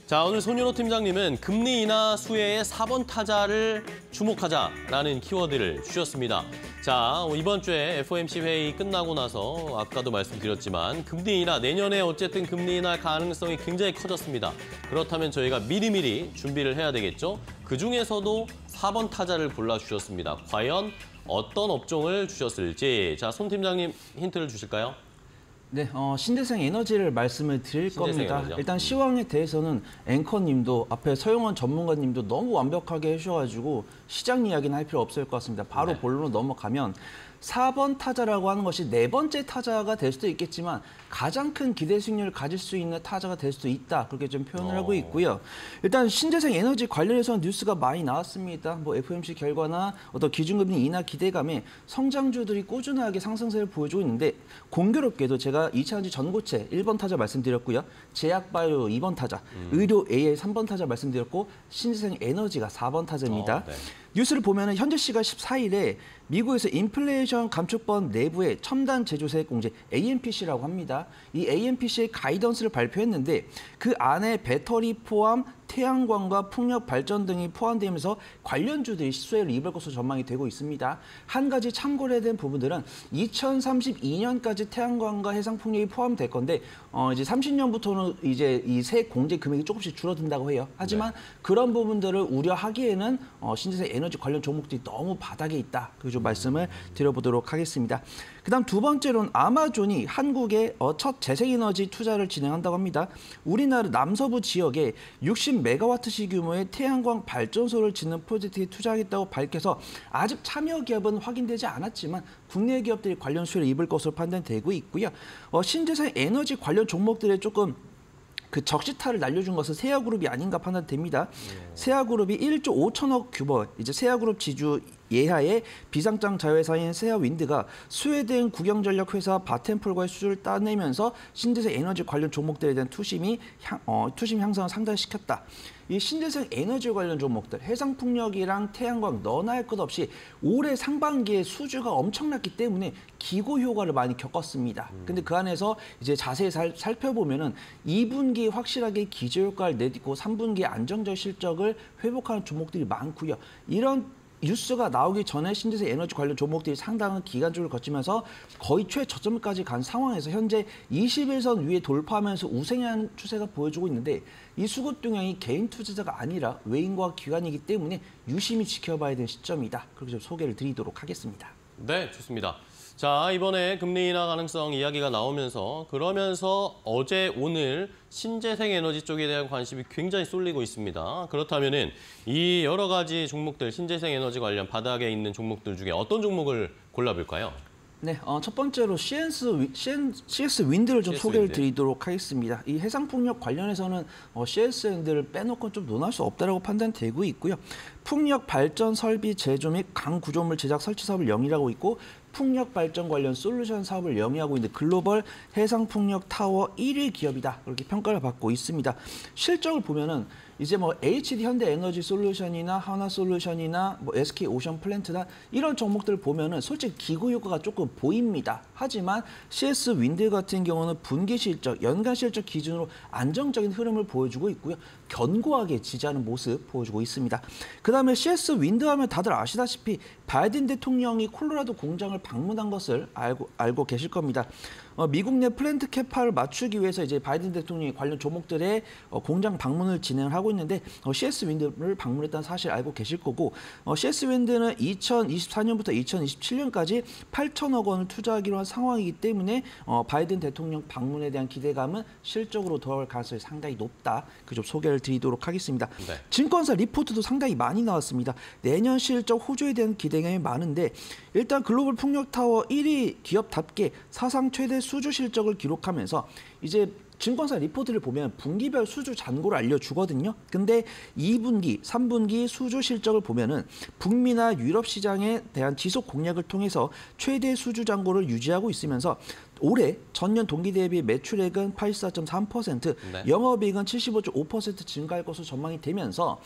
자, 오늘 손윤호 팀장님은 금리 인하 수혜의 4번 타자를 주목하자라는 키워드를 주셨습니다. 자, 이번 주에 FOMC 회의 끝나고 나서 아까도 말씀드렸지만 금리 인하, 내년에 어쨌든 금리 인하 가능성이 굉장히 커졌습니다. 그렇다면 저희가 미리미리 준비를 해야 되겠죠? 그중에서도 4번 타자를 골라주셨습니다. 과연 어떤 업종을 주셨을지. 자, 손 팀장님 힌트를 주실까요? 네, 신재생 에너지를 말씀을 드릴 겁니다. 에너지요? 일단 시황에 대해서는 앵커님도 앞에 서영원 전문가님도 너무 완벽하게 해주셔가지고 시장 이야기는 할 필요 없을 것 같습니다. 바로 네. 본론으로 넘어가면 4번 타자라고 하는 것이 네 번째 타자가 될 수도 있겠지만 가장 큰 기대 수익률을 가질 수 있는 타자가 될 수도 있다. 그렇게 좀 표현을 하고 있고요. 일단 신재생 에너지 관련해서는 뉴스가 많이 나왔습니다. 뭐 FOMC 결과나 어떤 기준금리 인하 기대감에 성장주들이 꾸준하게 상승세를 보여주고 있는데 공교롭게도 제가 2차전지 전고체 1번 타자 말씀드렸고요. 제약바이오 2번 타자, 의료 AI 3번 타자 말씀드렸고 신재생 에너지가 4번 타자입니다. 네. 뉴스를 보면 현재 시각 14일에 미국에서 인플레이션 감축법 내부의 첨단 제조세 공제 AMPC라고 합니다. 이 AMPC의 가이던스를 발표했는데 그 안에 배터리 포함 태양광과 풍력 발전 등이 포함되면서 관련주들이 수혜를 입을 것으로 전망이 되고 있습니다. 한 가지 참고를 해야 되는 부분들은 2032년까지 태양광과 해상 풍력이 포함될 건데 이제 30년부터는 이제 이 세 공제 금액이 조금씩 줄어든다고 해요. 하지만 그런 부분들을 우려하기에는 신재생 에너지 관련 종목들이 너무 바닥에 있다. 그 좀 말씀을 드려보도록 하겠습니다. 그다음 두 번째로는 아마존이 한국에 첫 재생에너지 투자를 진행한다고 합니다. 우리나라 남서부 지역에 60메가와트시 규모의 태양광 발전소를 짓는 프로젝트에 투자하겠다고 밝혀서 아직 참여 기업은 확인되지 않았지만 국내 기업들이 관련 수혜를 입을 것으로 판단되고 있고요. 신재생 에너지 관련 종목들에 조금 그 적시타를 날려준 것은 세아그룹이 아닌가 판단됩니다. 세아그룹이 1조 5천억 규모, 이제 세아그룹 지주 예하의 비상장 자회사인 세아윈드가 스웨덴 국영전력 회사 바텐폴과의 수주를 따내면서 신재생 에너지 관련 종목들에 대한 투심 향상을 상당시켰다. 이 신재생 에너지 관련 종목들, 해상풍력이랑 태양광 너나 할 것 없이 올해 상반기에 수주가 엄청났기 때문에 기고 효과를 많이 겪었습니다. 근데 그 안에서 이제 자세히 살펴보면은 2분기에 확실하게 기저 효과를 내딛고 3분기에 안정적 실적을 회복하는 종목들이 많고요. 이런 뉴스가 나오기 전에 신재생 에너지 관련 종목들이 상당한 기간주를 거치면서 거의 최저점까지 간 상황에서 현재 21선 위에 돌파하면서 우세한 추세가 보여주고 있는데 이 수급 동향이 개인 투자자가 아니라 외인과 기관이기 때문에 유심히 지켜봐야 되는 시점이다. 그렇게 좀 소개를 드리도록 하겠습니다. 네, 좋습니다. 자, 이번에 금리 인하 가능성 이야기가 나오면서 그러면서 어제 오늘 신재생 에너지 쪽에 대한 관심이 굉장히 쏠리고 있습니다. 그렇다면은 이 여러 가지 종목들, 신재생 에너지 관련 바닥에 있는 종목들 중에 어떤 종목을 골라볼까요? 네, 첫 번째로 CS 윈드를 좀 소개를 윈드. 드리도록 하겠습니다. 이 해상풍력 관련해서는 CS 윈드를 빼놓고 좀 논할 수 없다라고 판단되고 있고요. 풍력 발전 설비 제조 및 강구조물 제작 설치 사업을 영위하고 있고 풍력 발전 관련 솔루션 사업을 영위하고 있는 글로벌 해상풍력 타워 1위 기업이다. 그렇게 평가를 받고 있습니다. 실적을 보면은 이제 뭐 HD 현대에너지 솔루션이나 하나솔루션이나 뭐 SK 오션 플랜트나 이런 종목들을 보면은 솔직히 기고 효과가 조금 보입니다. 하지만 CS 윈드 같은 경우는 분기 실적, 연간 실적 기준으로 안정적인 흐름을 보여주고 있고요. 견고하게 지지하는 모습 보여주고 있습니다. 그다음에 CS 윈드 하면 다들 아시다시피 바이든 대통령이 콜로라도 공장을 방문한 것을 알고 계실 겁니다. 미국 내 플랜트 캐파를 맞추기 위해서 이제 바이든 대통령이 관련 종목들의 공장 방문을 진행을 하고 있는데 CS 윈드를 방문했다는 사실 알고 계실 거고 CS 윈드는 2024년부터 2027년까지 8천억 원을 투자하기로 한 상황이기 때문에 바이든 대통령 방문에 대한 기대감은 실적으로 돌아올 가능성이 상당히 높다. 그 좀 소개를 드리도록 하겠습니다. 네. 증권사 리포트도 상당히 많이 나왔습니다. 내년 실적 호조에 대한 기대감이 많은데 일단 글로벌 풍력타워 1위 기업답게 사상 최대 수주 실적을 기록하면서 이제 증권사 리포트를 보면 분기별 수주 잔고를 알려주거든요. 근데 2분기, 3분기 수주 실적을 보면은 북미나 유럽 시장에 대한 지속 공략을 통해서 최대 수주 잔고를 유지하고 있으면서 올해 전년 동기 대비 매출액은 84.3%, 네. 영업이익은 75.5% 증가할 것으로 전망이 되면서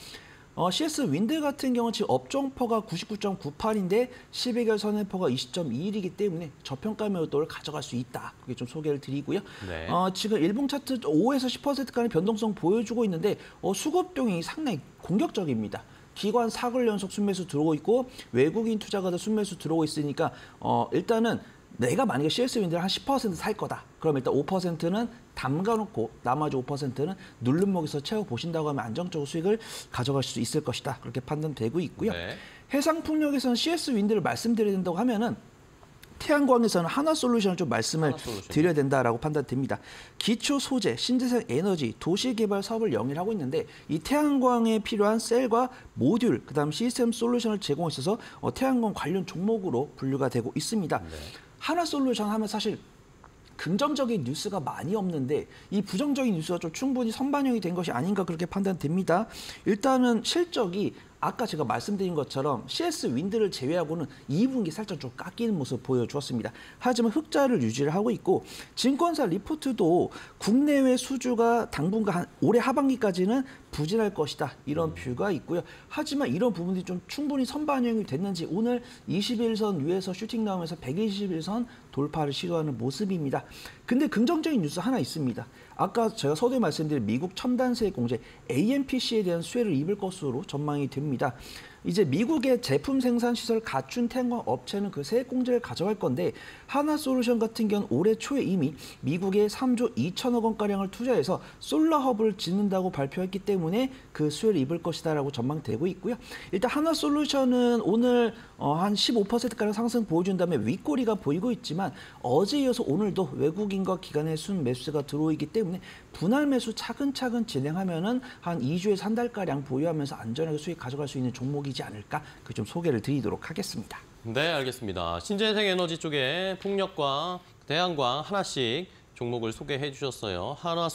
CS 윈드 같은 경우는 지금 업종퍼가 99.98인데 12개월 선행퍼가 20.21이기 때문에 저평가 매도를 가져갈 수 있다. 그게 좀 소개를 드리고요. 네. 지금 일봉 차트 5에서 10%까지 변동성 보여주고 있는데 수급동이 상당히 공격적입니다. 기관 4개월 연속 순매수 들어오고 있고 외국인 투자가들 순매수 들어오고 있으니까 일단은 내가 만약에 CS 윈드를 한 10% 살 거다. 그럼 일단 5%는 담가놓고 나머지 5%는 누른목에서 채워보신다고 하면 안정적으로 수익을 가져갈 수 있을 것이다. 그렇게 판단되고 있고요. 네. 해상풍력에서는 CS 윈드를 말씀드려야 된다고 하면은 태양광에서는 하나솔루션을 좀 말씀을 드려야 된다라고 판단됩니다. 기초 소재, 신재생 에너지, 도시개발 사업을 영위하고 있는데 이 태양광에 필요한 셀과 모듈, 그다음 시스템 솔루션을 제공해서 태양광 관련 종목으로 분류가 되고 있습니다. 네. 하나솔루션 하면 사실 긍정적인 뉴스가 많이 없는데 이 부정적인 뉴스가 좀 충분히 선반영이 된 것이 아닌가 그렇게 판단됩니다. 일단은 실적이 아까 제가 말씀드린 것처럼 CS 윈드를 제외하고는 2분기 살짝 좀 깎이는 모습 보여주었습니다. 하지만 흑자를 유지를 하고 있고 증권사 리포트도 국내외 수주가 당분간 올해 하반기까지는 부진할 것이다. 이런 뷰가 있고요. 하지만 이런 부분들이 좀 충분히 선반영이 됐는지 오늘 21선 위에서 슈팅 나오면서 121선 돌파를 시도하는 모습입니다. 근데 긍정적인 뉴스 하나 있습니다. 아까 제가 서두에 말씀드린 미국 첨단 세액 공제 AMPC에 대한 수혜를 입을 것으로 전망이 됩니다. 이제 미국의 제품 생산 시설 갖춘 태양광 업체는 그 세액 공제를 가져갈 건데 하나솔루션 같은 경우는 올해 초에 이미 미국에 3조 2천억 원가량을 투자해서 솔라허브를 짓는다고 발표했기 때문에 그 수혜를 입을 것이다라고 전망되고 있고요. 일단 하나솔루션은 오늘 한 15%가량 상승 보여준 다음에 윗꼬리가 보이고 있지만 어제 이어서 오늘도 외국인과 기관의 순 매수가 들어오기 때문에 분할 매수 차근차근 진행하면은 한 2주에서 한 달가량 보유하면서 안전하게 수익 가져갈 수 있는 종목이지 않을까 그 좀 소개를 드리도록 하겠습니다. 네, 알겠습니다. 신재생 에너지 쪽에 풍력과 태양광 하나씩 종목을 소개해 주셨어요.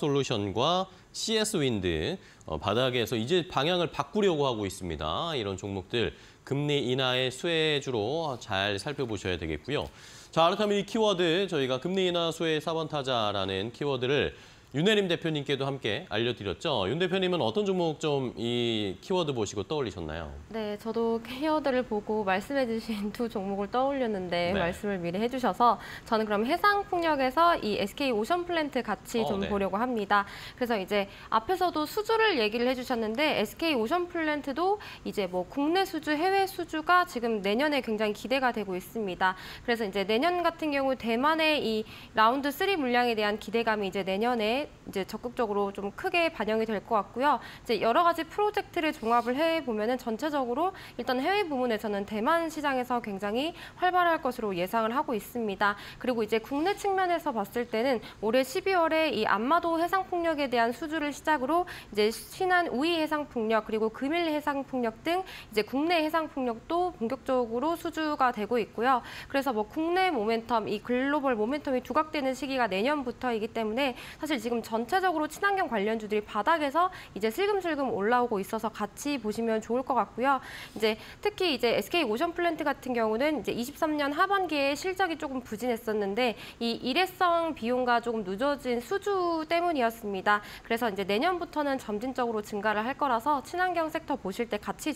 하나솔루션과 CS 윈드 바닥에서 이제 방향을 바꾸려고 하고 있습니다. 이런 종목들 금리 인하의 수혜주로 잘 살펴보셔야 되겠고요. 자, 그렇다면 이 키워드 저희가 금리 인하 수혜 4번 타자라는 키워드를 윤혜림 대표님께도 함께 알려드렸죠. 윤 대표님은 어떤 종목 좀 이 키워드 보시고 떠올리셨나요? 네, 저도 키워드를 보고 말씀해주신 두 종목을 떠올렸는데 네. 말씀을 미리 해주셔서 저는 그럼 해상풍력에서 이 SK 오션플랜트 같이 좀 네. 보려고 합니다. 그래서 이제 앞에서도 수주를 얘기를 해주셨는데 SK 오션플랜트도 이제 뭐 국내 수주, 해외 수주가 지금 내년에 굉장히 기대가 되고 있습니다. 그래서 이제 내년 같은 경우 대만의 이 라운드 3 물량에 대한 기대감이 이제 내년에 이제 적극적으로 좀 크게 반영이 될 것 같고요. 이제 여러 가지 프로젝트를 종합을 해 보면은 전체적으로 일단 해외 부문에서는 대만 시장에서 굉장히 활발할 것으로 예상을 하고 있습니다. 그리고 이제 국내 측면에서 봤을 때는 올해 12월에 이 안마도 해상풍력에 대한 수주를 시작으로 이제 신안 우이 해상풍력 그리고 금일 해상풍력 등 이제 국내 해상풍력도 본격적으로 수주가 되고 있고요. 그래서 뭐 국내 모멘텀, 이 글로벌 모멘텀이 두각되는 시기가 내년부터이기 때문에 사실 지금 전체적으로 친환경 관련주들이 바닥에서 이제 슬금슬금 올라오고 있어서 같이 보시면 좋을 것 같고요. 이제 특히 이제 SK 오션플랜트 같은 경우는 이제 23년 하반기에 실적이 조금 부진했었는데 이 일회성 비용과 조금 늦어진 수주 때문이었습니다. 그래서 이제 내년부터는 점진적으로 증가를 할 거라서 친환경 섹터 보실 때 같이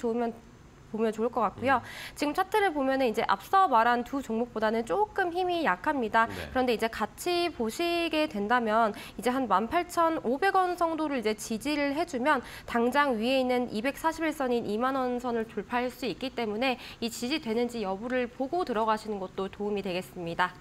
보면 좋을 것 같고요. 지금 차트를 보면은 이제 앞서 말한 두 종목보다는 조금 힘이 약합니다. 네. 그런데 이제 같이 보시게 된다면 이제 한 18,500원 정도를 이제 지지를 해주면 당장 위에 있는 241선인 2만 원 선을 돌파할 수 있기 때문에 이 지지되는지 여부를 보고 들어가시는 것도 도움이 되겠습니다.